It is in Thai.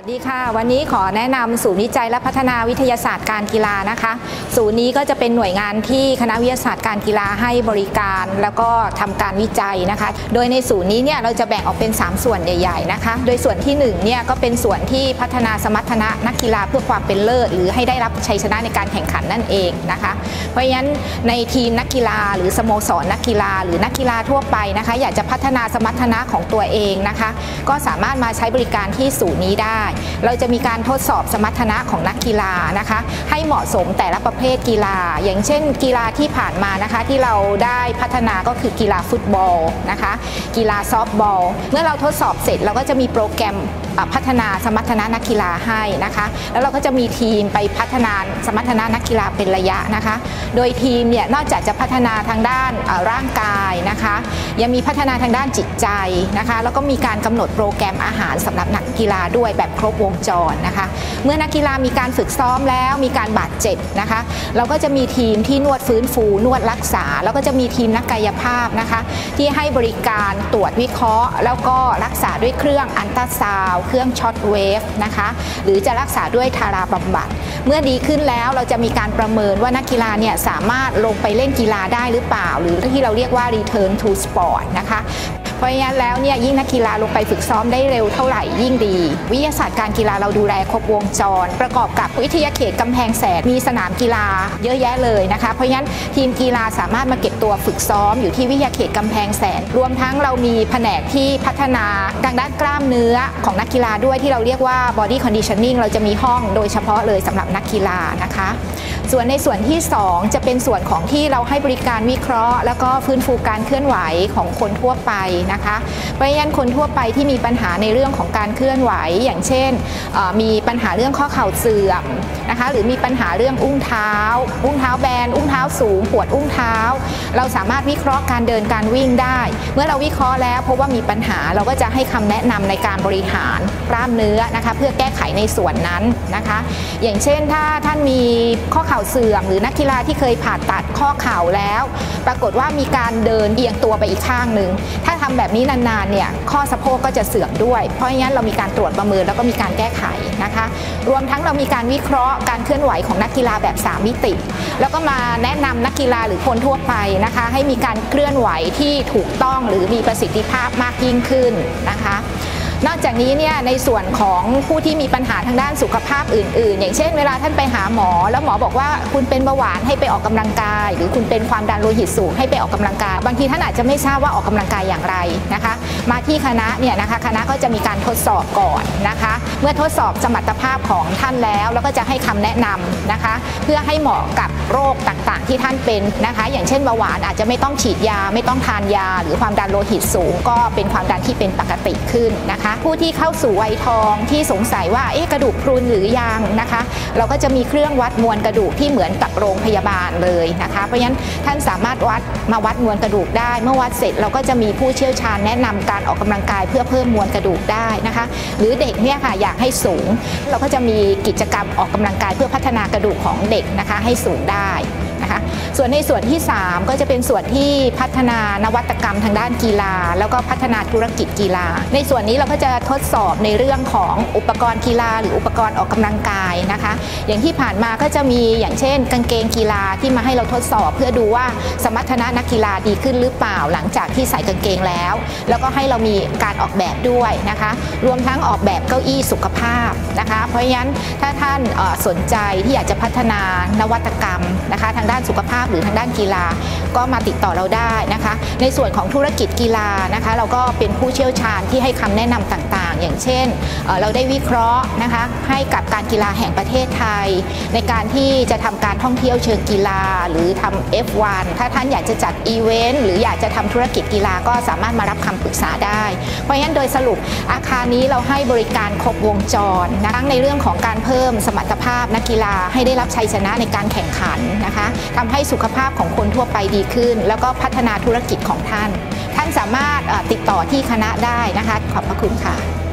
ดีค่ะวันนี้ขอแนะนำศูนย์วิจัยและพัฒนาวิทยาศาสตร์การกีฬานะคะศูนย์นี้ก็จะเป็นหน่วยงานที่คณะวิทยาศาสตร์การกีฬาให้บริการแล้วก็ทำการวิจัยนะคะโดยในศูนย์นี้เนี่ยเราจะแบ่งออกเป็น3ส่วนใหญ่ๆนะคะโดยส่วนที่1เนี่ยก็เป็นส่วนที่พัฒนาสมรรถนะนักกีฬาเพื่อความเป็นเลิศหรือให้ได้รับชัยชนะในการแข่งขันนั่นเองนะคะเพราะฉะนั้นในทีมนักกีฬาหรือสโมสรนักกีฬาหรือนักกีฬาทั่วไปนะคะอยากจะพัฒนาสมรรถนะของตัวเองนะคะก็สามารถมาใช้บริการที่ศูนย์นี้ได้เราจะมีการทดสอบสมรรถนะของนักกีฬานะคะให้เหมาะสมแต่ละประเภทกีฬาอย่างเช่นกีฬาที่ผ่านมานะคะที่เราได้พัฒนาก็คือกีฬาฟุตบอลนะคะกีฬาซอฟต์บอลเมื่อเราทดสอบเสร็จเราก็จะมีโปรแกรมพัฒนาสมรรถนะนักกีฬาให้นะคะแล้วเราก็จะมีทีมไปพัฒนาสมรรถนะนักกีฬาเป็นระยะนะคะโดยทีมเนี่ยนอกจากจะพัฒนาทางด้านร่างกายนะคะยังมีพัฒนาทางด้านจิตใจนะคะแล้วก็มีการกำหนดโปรแกรมอาหารสำหรับนักกีฬาด้วยแบบครบวงจรนะคะเมื่อนักกีฬามีการฝึกซ้อมแล้วมีการบาดเจ็บนะคะเราก็จะมีทีมที่นวดฟื้นฟูนวดรักษาแล้วก็จะมีทีมนักกายภาพนะคะที่ให้บริการตรวจวิเคราะห์แล้วก็รักษาด้วยเครื่องอัลตราซาวด์เครื่องช็อตเวฟนะคะหรือจะรักษาด้วยทาราบำบัดเมื่อดีขึ้นแล้วเราจะมีการประเมินว่านักกีฬาเนี่ยสามารถลงไปเล่นกีฬาได้หรือเปล่าหรือที่เราเรียกว่า return to sport นะคะเพราะฉะนั้นแล้วเนี่ยยิ่งนักกีฬาลงไปฝึกซ้อมได้เร็วเท่าไหร่ยิ่งดีวิทยาศาสตร์การกีฬาเราดูแลครบวงจรประกอบกับวิทยาเขตกำแพงแสนมีสนามกีฬาเยอะแยะเลยนะคะเพราะฉะนั้นทีมกีฬาสามารถมาเก็บตัวฝึกซ้อมอยู่ที่วิทยาเขตกำแพงแสนรวมทั้งเรามีแผนกที่พัฒนาทางด้านกล้ามเนื้อของนักกีฬาด้วยที่เราเรียกว่า body conditioning เราจะมีห้องโดยเฉพาะเลยสำหรับนักกีฬานะคะส่วนในส่วนที่2จะเป็นส่วนของที่เราให้บริการวิเคราะห์แล้วก็ฟื้นฟูการเคลื่อนไหวของคนทั่วไปนะคะเพราะฉะนั้นคนทั่วไปที่มีปัญหาในเรื่องของการเคลื่อนไหวอย่างเช่นมีปัญหาเรื่องข้อเข่าเสื่อมนะคะหรือมีปัญหาเรื่องอุ้งเท้าแบนอุ้งเท้าสูงปวดอุ้งเท้าเราสามารถวิเคราะห์การเดินการวิ่งได้เมื่อเราวิเคราะห์แล้วพบว่ามีปัญหาเราก็จะให้คำแนะนำในการบริหารกล้ามเนื้อนะคะเพื่อแก้ไขในส่วนนั้นนะคะอย่างเช่นถ้าท่านมีข้อเข่าเสื่อมหรือนักกีฬาที่เคยผ่าตัดข้อเข่าแล้วปรากฏว่ามีการเดินเอียงตัวไปอีกข้างหนึ่งถ้าทำแบบนี้นานๆเนี่ยข้อสะโพกก็จะเสื่อมด้วยเพราะงั้นเรามีการตรวจประเมินแล้วก็มีการแก้ไขนะคะรวมทั้งเรามีการวิเคราะห์การเคลื่อนไหวของนักกีฬาแบบ3มิติแล้วก็มาแนะนำนักกีฬาหรือคนทั่วไปนะคะให้มีการเคลื่อนไหวที่ถูกต้องหรือมีประสิทธิภาพมากยิ่งขึ้นนะคะนอกจากนี้เนี่ยในส่วนของผู้ที่มีปัญหาทางด้านสุขภาพอื่นๆอย่างเช่นเวลาท่านไปหาหมอแล้วหมอบอกว่าคุณเป็นเบาหวานให้ไปออกกำลังกายหรือคุณเป็นความดันโลหิตสูงให้ไปออกกำลังกายบางทีท่านอาจจะไม่ทราบว่าออกกำลังกายอย่างไรนะคะมาที่คณะเนี่ยนะคะคณะก็จะมีการทดสอบก่อนนะคะเมื่อทดสอบสมรรถภาพของท่านแล้วก็จะให้คำแนะนำนะคะเพื่อให้เหมาะกับโรคต่างๆที่ท่านเป็นนะคะอย่างเช่นเบาหวานอาจจะไม่ต้องฉีดยาไม่ต้องทานยาหรือความดันโลหิตสูงก็เป็นความดันที่เป็นปกติขึ้นนะคะผู้ที่เข้าสู่วัยทองที่สงสัยว่ากระดูกพรุนหรือยังนะคะเราก็จะมีเครื่องวัดมวลกระดูกที่เหมือนกับโรงพยาบาลเลยนะคะเพราะฉะนั้นท่านสามารถวัดมวลกระดูกได้เมื่อวัดเสร็จเราก็จะมีผู้เชี่ยวชาญแนะนำการออกกำลังกายเพื่อเพิ่มมวลกระดูกได้นะคะหรือเด็กเนี่ยค่ะอยากให้สูงเราก็จะมีกิจกรรมออกกำลังกายเพื่อพัฒนากระดูกของเด็กนะคะให้สูงได้นะคะส่วนในส่วนที่3ก็จะเป็นส่วนที่พัฒนานวัตกรรมทางด้านกีฬาแล้วก็พัฒนาธุรกิจกีฬาในส่วนนี้เราก็จะทดสอบในเรื่องของอุปกรณ์กีฬาหรืออุปกรณ์ออกกำลังกายนะคะอย่างที่ผ่านมาก็จะมีอย่างเช่นกางเกงกีฬาที่มาให้เราทดสอบเพื่อดูว่าสมรรถนะนักกีฬาดีขึ้นหรือเปล่าหลังจากที่ใส่กางเกงแล้วก็ให้เรามีการออกแบบด้วยนะคะรวมทั้งออกแบบเก้าอี้สุขภาพนะคะเพราะฉะนั้นถ้าท่านสนใจที่อยากจะพัฒนานวัตกรรมนะคะทางด้านสุขภาพหรือทางด้านกีฬาก็มาติดต่อเราได้นะคะในส่วนของธุรกิจกีฬานะคะเราก็เป็นผู้เชี่ยวชาญที่ให้คำแนะนำต่างๆอย่างเช่นเราได้วิเคราะห์นะคะให้กับการกีฬาแห่งประเทศไทยในการที่จะทำการท่องเที่ยวเชิงกีฬาหรือทำ F1 ถ้าท่านอยากจะจัดอีเวนต์หรืออยากจะทำธุรกิจกีฬาก็สามารถมารับคำปรึกษาได้เพราะฉะนั้นโดยสรุปอาคารนี้เราให้บริการครบวงจรทั้งในเรื่องของการเพิ่มสมรรถภาพนักกีฬาให้ได้รับชัยชนะในการแข่งขันนะคะทำให้สุขภาพของคนทั่วไปดีขึ้นแล้วก็พัฒนาธุรกิจของท่านสามารถติดต่อที่คณะได้นะคะขอบพระคุณค่ะ